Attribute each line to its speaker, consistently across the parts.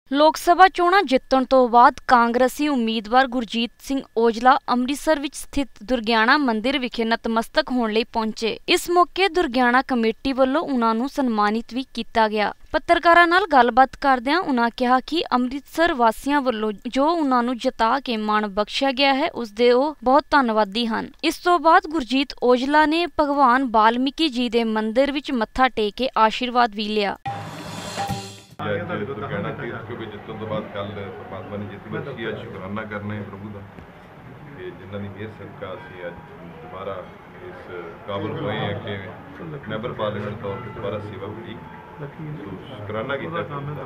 Speaker 1: ਲੋਕ ਸਭਾ ਚੋਣਾਂ ਜਿੱਤਣ ਤੋਂ ਬਾਅਦ ਕਾਂਗਰਸੀ ਉਮੀਦਵਾਰ ਗੁਰਜੀਤ ਸਿੰਘ ਔਜਲਾ ਅੰਮ੍ਰਿਤਸਰ ਵਿੱਚ ਸਥਿਤ ਦੁਰਗਿਆਣਾ ਮੰਦਿਰ ਵਿਖੇ ਨਤਮਸਤਕ ਹੋਣ ਲਈ ਪਹੁੰਚੇ। ਇਸ ਮੌਕੇ ਦੁਰਗਿਆਣਾ ਕਮੇਟੀ ਵੱਲੋਂ ਉਨ੍ਹਾਂ ਨੂੰ ਸਨਮਾਨਿਤ ਵੀ ਕੀਤਾ ਗਿਆ। ਪੱਤਰਕਾਰਾਂ ਨਾਲ ਗੱਲਬਾਤ ਕਰਦਿਆਂ ਉਨ੍ਹਾਂ ਕਿਹਾ ਕਿ ਅੰਮ੍ਰਿਤਸਰ ਵਾਸੀਆਂ ਵੱਲੋਂ ਜੋ ਉਨ੍ਹਾਂ ਨੂੰ ਜਿਤਾ ਕੇ ਮਾਣ ਬਖਸ਼ਿਆ ਗਿਆ ਹੈ ਉਸ ਦੇ ਉਹ ਬਹੁਤ ਧੰਨਵਾਦੀ ਹਨ। ਇਸ ਤੋਂ ਬਾਅਦ ਗੁਰਜੀਤ ਔਜਲਾ ਨੇ ਭਗਵਾਨ ਵਾਲਮੀਕੀ ਜੀ ਦੇ ਮੰਦਿਰ ਵਿੱਚ ਮੱਥਾ ਟੇਕ ਕੇ ਆਸ਼ੀਰਵਾਦ ਵੀ ਲਿਆ।
Speaker 2: दुर्गियाना क्योंकि जितन तो बाद कल परमात्मा ने जितनी बख्शी अज शुकराना करना है प्रभु का कि जिन्होंने मेहर सदका असी अज दोबारा इस काबल होए हैं कि मैंबर पार्लीमेंट तौर पर दोबारा सेवा मिली। शुकराना किया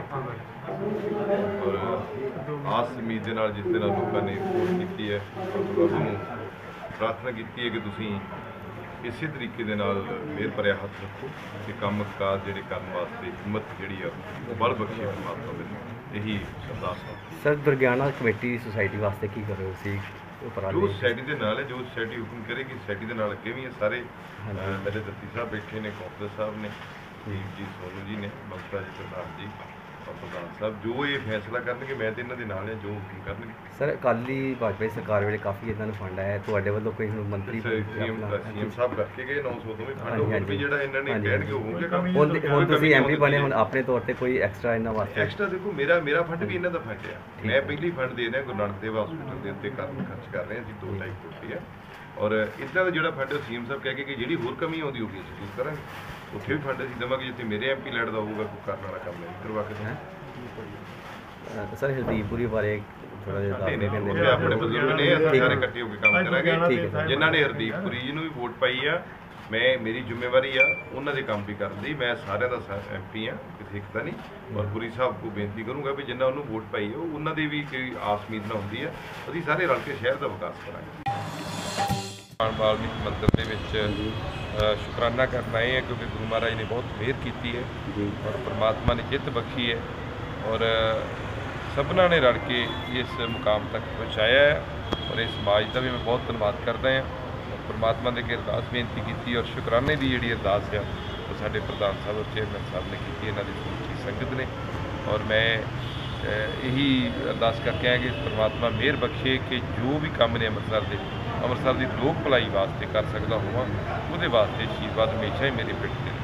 Speaker 2: और आस उम्मीद के नाल जिस दिन लोगों ने वोट की है प्रभु को प्रार्थना की है कि तुसीं इसी तरीके दे नाल मेहर भरिया हथ रखो कि काम कार जिहड़े करन वास्ते हिम्मत जिहड़ी आ बल बख्शे परमात्मा मैनूं यही अरदास है।
Speaker 3: सर दुर्गियाना कमेटी सोसाइटी वास्ते की कर रहे हो सी
Speaker 2: जो सोसाइटी के नाल है जो सोसाइटी हुक्म करेगी सोसाइटी के नाल अगे भी सारे मेरे दत्ती साहब बैठे ने कौंसलर साहब ने जी सोनू जी ने ममता जी प्रधान जी और प्रधान साहब जो ये फैसला करनगे मैं तो इन्हां दे नाल है जो हुक्म करनगे।
Speaker 3: सर अकाली भाजपा सरकार वेले काफ़ी इन्हां नूं फंड आया तुहाडे वल्लों कोई मंत्री
Speaker 2: सीएम साहब करके गए 900 तो भी फंड होर भी जिहड़ा इन्हां ने कहणगे होऊगे काम
Speaker 3: हुण तुसीं एमपी बने हुण अपने तौर ते कोई एक्स्ट्रा इन्हां वास्ते
Speaker 2: एक्स्ट्रा देखो मेरा फंड भी इन्हां दा फंड है। मैं पहली फंड दे रहा गुरु नानक देव हॉस्पिटल के उत्ते खर्च कर रहे हैं असीं 2.5 करोड़ रुपया और इदां दा जिहड़ा फंड सीएम साहब कह के कि जिहड़ी होर कमी आउंदी होगी असीं दूर करांगे उत्थे भी फंड असीं देवांगे जिੱਥੇ मेरे एमपी लड़दा होਊਗਾ कोई करन वाला काम नहीं करवा के दें।
Speaker 3: सर हरदीपपुरी बारे थोड़ा जिहा
Speaker 2: अपने बजुर्ग ने सारे इकट्ठे होकर काम करांगे जिन्हां ने हरदीपपुरी जी नूं भी वोट पाई आ मैं मेरी जिम्मेवारी आ उन्हां दे काम भी करन दी मैं सारिਆਂ ਦਾ एमपी आ किसी एक दा नहीं और पुरी साहब को बेनती करूँगा भी जिन्हां उन्होंने वोट पाई है उन्हां दी भी कोई आस उम्मीद ना हुंदी है असीं सारे रल के शहर का विकास करांगे। वाल्मीकि मंदिर के विच शुकराना करना है क्योंकि गुरु महाराज ने बहुत मेहर की है और परमात्मा ने जित बख्शी है और सबना ने रल के इस मुकाम तक पहुँचाया है और इस समाज का भी मैं बहुत धन्यवाद करता हैं और परमात्मा ने अरदास बेनती की और शुकराने की जी अरदास है वो साडे प्रधान साहब और चेयरमैन साहब ने की इन्हों की समूची संगत ने और मैं यही अरदास करके आया कि परमात्मा मेहर बख्शे कि जो भी काम ने अमृतसर की लोक भलाई वास्ते कर सकता होवां उहदे वास्ते आशीर्वाद हमेशा ही मेरे पिंड